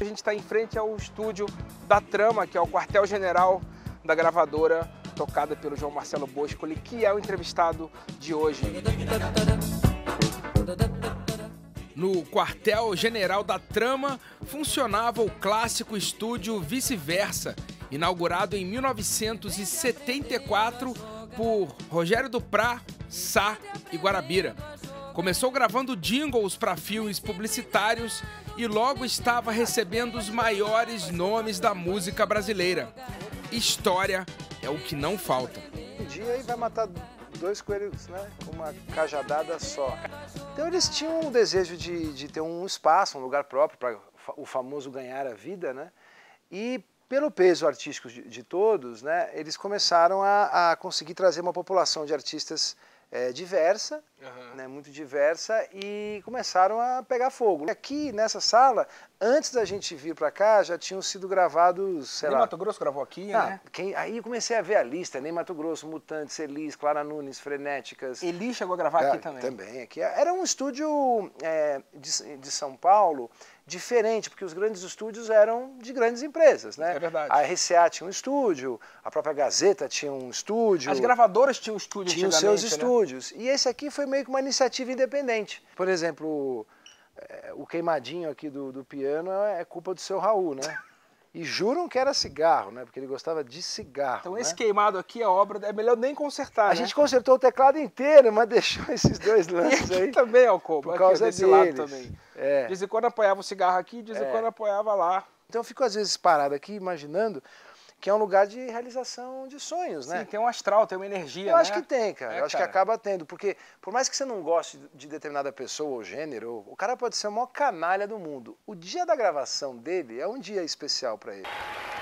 gente está em frente ao estúdio da Trama, que é o quartel-general da gravadora, tocada pelo João Marcelo Boscoli, que é o entrevistado de hoje. No quartel-general da Trama funcionava o clássico estúdio Vice-Versa, inaugurado em 1974 por Rogério Duprat, Sá e Guarabira. Começou gravando jingles para filmes publicitários e logo estava recebendo os maiores nomes da música brasileira. História é o que não falta. Um dia aí vai matar dois coelhos, né, com uma cajadada só. Então eles tinham um desejo de ter um espaço, um lugar próprio para o famoso ganhar a vida, né? E pelo peso artístico de todos, né, eles começaram a conseguir trazer uma população de artistas diversa, né, muito diversa, e começaram a pegar fogo. Aqui nessa sala, antes da gente vir para cá, já tinham sido gravados, sei lá... Ney Matogrosso gravou aqui, né? Aí eu comecei a ver a lista, Ney Matogrosso, Mutantes, Elis, Clara Nunes, Frenéticas... Elis chegou a gravar aqui também. Também, aqui. Era um estúdio de São Paulo diferente, porque os grandes estúdios eram de grandes empresas, né? É verdade. A RCA tinha um estúdio, a própria Gazeta tinha um estúdio... As gravadoras tinham estúdio tinham seus né? estúdios. E esse aqui foi meio que uma iniciativa independente. Por exemplo, o queimadinho aqui do piano é culpa do seu Raul, né? E juram que era cigarro, né? Porque ele gostava de cigarro. Então, né? Esse queimado aqui é obra, é melhor nem consertar, A gente consertou o teclado inteiro, mas deixou esses dois lances aí. Também, Alcoba, por causa desse deles. lado também. É. De vez em quando apoiava o cigarro aqui, de vez em quando apoiava lá. Então eu fico às vezes parado aqui, imaginando que é um lugar de realização de sonhos, né? Sim, tem um astral, tem uma energia, Eu acho que tem, cara. Eu acho que cara. acaba tendo, porque por mais que você não goste de determinada pessoa ou gênero, o cara pode ser o maior canalha do mundo. O dia da gravação dele é um dia especial pra ele.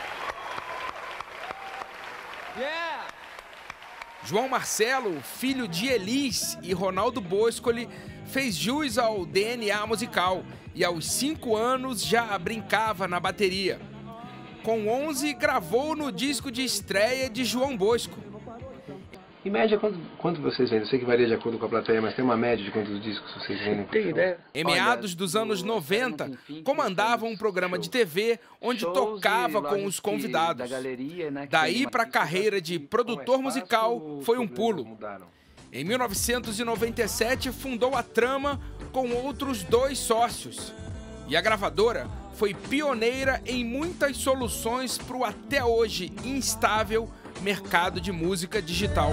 Yeah! João Marcelo, filho de Elis e Ronaldo Boscoli, fez jus ao DNA musical e aos 5 anos já brincava na bateria. Com 11, gravou no disco de estreia de João Bosco. Em média, quanto vocês vendem? Eu sei que varia de acordo com a plateia, mas tem uma média de quantos discos vocês vendem? Tem ideia? Em meados dos anos 90, comandava um programa de TV onde tocava com os convidados. Daí para a carreira de produtor musical foi um pulo. Em 1997, fundou a Trama com outros 2 sócios. E a gravadora foi pioneira em muitas soluções para o até hoje instável mercado de música digital.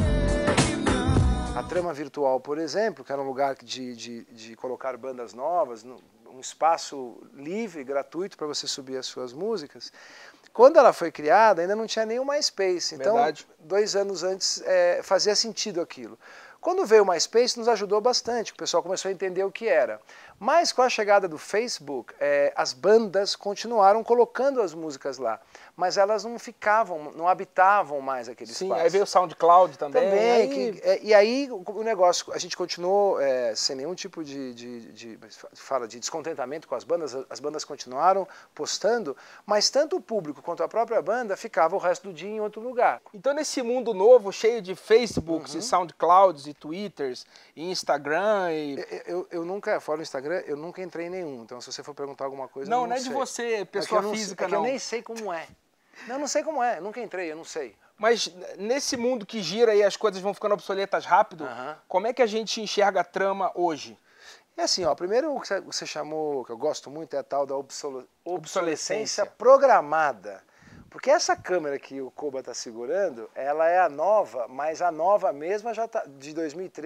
A Trama Virtual, por exemplo, que era um lugar de colocar bandas novas, um espaço livre, gratuito para você subir as suas músicas. Quando ela foi criada, ainda não tinha nem o MySpace. Então, Verdade. 2 anos antes, fazia sentido aquilo. Quando veio o MySpace, nos ajudou bastante, o pessoal começou a entender o que era. Mas com a chegada do Facebook, as bandas continuaram colocando as músicas lá, mas elas não ficavam, não habitavam mais aquele espaço. Sim, aí veio o SoundCloud também. E aí o negócio, a gente continuou sem nenhum tipo de descontentamento com as bandas continuaram postando, mas tanto o público quanto a própria banda ficava o resto do dia em outro lugar. Então nesse mundo novo, cheio de Facebooks e SoundClouds e Twitters e Instagram Eu nunca, fora o Instagram, eu nunca entrei em nenhum, então se você for perguntar alguma coisa, não, eu não é de você, pessoa física, não. Eu nem sei como é. Não sei como é, nunca entrei, eu não sei. Mas nesse mundo que gira e as coisas vão ficando obsoletas rápido, como é que a gente enxerga a Trama hoje? É assim, ó, primeiro o que você chamou, que eu gosto muito, é a tal da obsolescência Obsolescência programada. Porque essa câmera que o Koba está segurando, ela é a nova, mas a nova mesma já está, de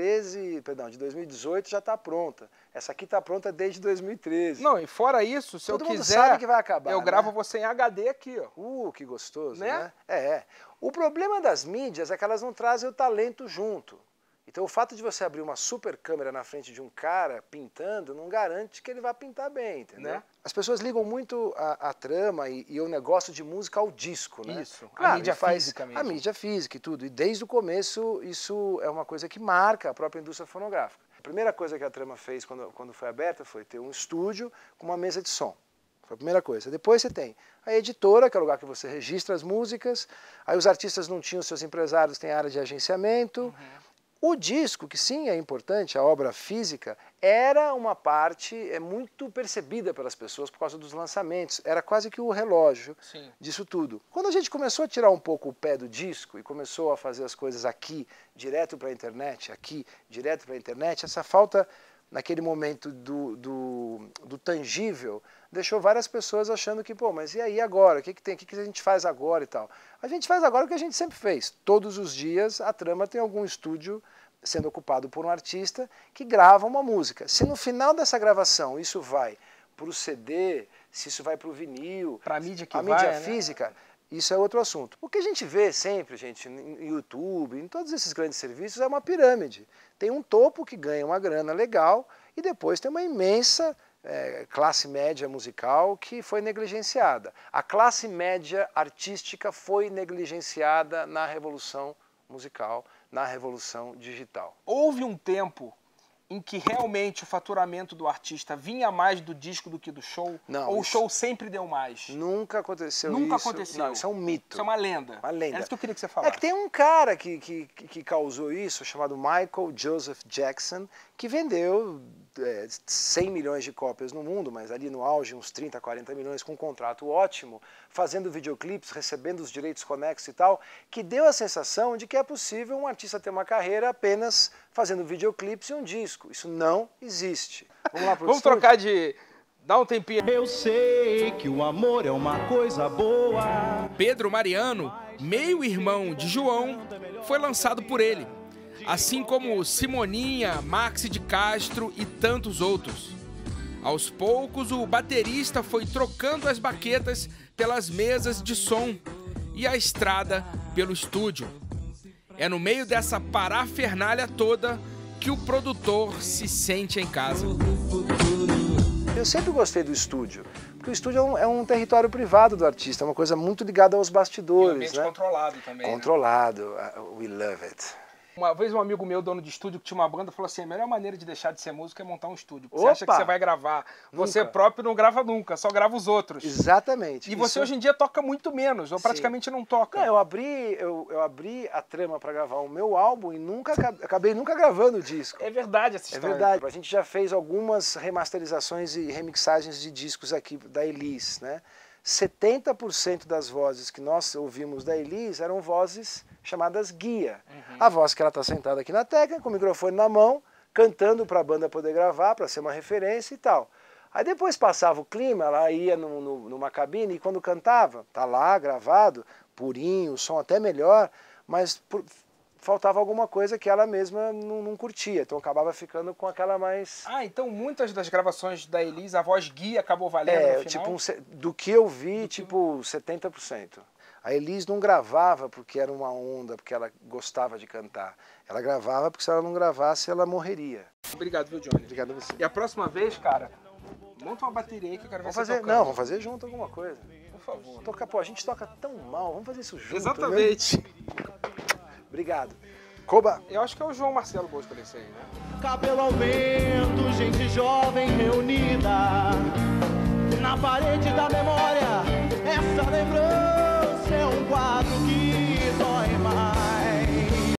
2018 já está pronta. Essa aqui está pronta desde 2013. Não, e fora isso, se Todo eu mundo quiser, sabe que vai acabar, eu gravo né? você em HD aqui, ó. Que gostoso, né? O problema das mídias é que elas não trazem o talento junto. Então o fato de você abrir uma super câmera na frente de um cara pintando não garante que ele vai pintar bem, entendeu? Né? As pessoas ligam muito a Trama e o negócio de música ao disco, né? Isso, claro, a mídia física mesmo. A mídia física e tudo. E desde o começo isso é uma coisa que marca a própria indústria fonográfica. A primeira coisa que a Trama fez quando foi aberta foi ter um estúdio com uma mesa de som. Foi a primeira coisa. Depois você tem a editora, que é o lugar que você registra as músicas. Aí os artistas não tinham seus empresários, tem área de agenciamento. O disco, que sim é importante, a obra física, era uma parte muito percebida pelas pessoas por causa dos lançamentos. Era quase que o relógio disso tudo. Quando a gente começou a tirar um pouco o pé do disco e começou a fazer as coisas aqui, direto para a internet, essa falta, naquele momento do tangível, deixou várias pessoas achando que, pô, mas e aí agora? O que tem? O que a gente faz agora e tal? A gente faz agora o que a gente sempre fez. Todos os dias a Trama tem algum estúdio sendo ocupado por um artista que grava uma música. Se no final dessa gravação isso vai para o CD, se isso vai para o vinil, para a mídia física, isso é outro assunto. O que a gente vê sempre, gente, no YouTube, em todos esses grandes serviços, é uma pirâmide. Tem um topo que ganha uma grana legal e depois tem uma imensa classe média musical que foi negligenciada. A classe média artística foi negligenciada na revolução musical, na revolução digital. Houve um tempo em que realmente o faturamento do artista vinha mais do disco do que do show? Não, ou o show sempre deu mais? Nunca aconteceu isso. Nunca isso. aconteceu? Não, isso é um mito. Isso é uma lenda. Uma lenda. É isso que eu queria que você falasse. É que tem um cara que causou isso, chamado Michael Joseph Jackson, que vendeu 100 milhões de cópias no mundo, mas ali no auge uns 30, 40 milhões, com um contrato ótimo, fazendo videoclipes, recebendo os direitos conexos e tal, que deu a sensação de que é possível um artista ter uma carreira apenas fazendo videoclipes e um disco. Isso não existe. Vamos lá pro Vamos estúdio? trocar de... Dá um tempinho. Eu sei que o amor é uma coisa boa. Pedro Mariano, meio-irmão de João, foi lançado por ele, assim como Simoninha, Maxi de Castro e tantos outros. Aos poucos, o baterista foi trocando as baquetas pelas mesas de som e a estrada pelo estúdio. É no meio dessa parafernália toda que o produtor se sente em casa. Eu sempre gostei do estúdio, porque o estúdio é um território privado do artista, é uma coisa muito ligada aos bastidores. E um ambiente controlado também. Controlado, we love it. Uma vez um amigo meu, dono de estúdio, que tinha uma banda, falou assim, a melhor maneira de deixar de ser músico é montar um estúdio. Você acha que você vai gravar. Você próprio não grava nunca, só grava os outros. Exatamente. E você hoje em dia toca muito menos, ou praticamente não toca. Não, eu abri a Trama para gravar o meu álbum e acabei nunca gravando o disco. É verdade essa história. É verdade. A gente já fez algumas remasterizações e remixagens de discos aqui da Elis, né? 70% das vozes que nós ouvimos da Elis eram vozes chamadas guia. A voz que ela está sentada aqui na técnica, com o microfone na mão, cantando para a banda poder gravar, para ser uma referência e tal. Aí depois passava o clima, ela ia numa cabine e quando cantava, tá lá gravado, purinho, o som até melhor, mas faltava alguma coisa que ela mesma não curtia, então acabava ficando com aquela mais... Ah, então muitas das gravações da Elis, a voz guia acabou valendo no final? Tipo, do que eu vi, tipo 70%. A Elis não gravava porque era uma onda, porque ela gostava de cantar. Ela gravava porque se ela não gravasse, ela morreria. Obrigado, viu, Johnny? Obrigado a você. E a próxima vez, cara, monta uma bateria aí que eu quero ver você tocando. Não, vamos fazer junto alguma coisa. Por favor. Pô, a gente toca tão mal, vamos fazer isso junto. Exatamente. Né? Obrigado. Koba. Eu acho que é o João Marcelo Bosco desse aí, né? Cabelo ao vento, gente jovem reunida. Na parede da memória, essa lembrança.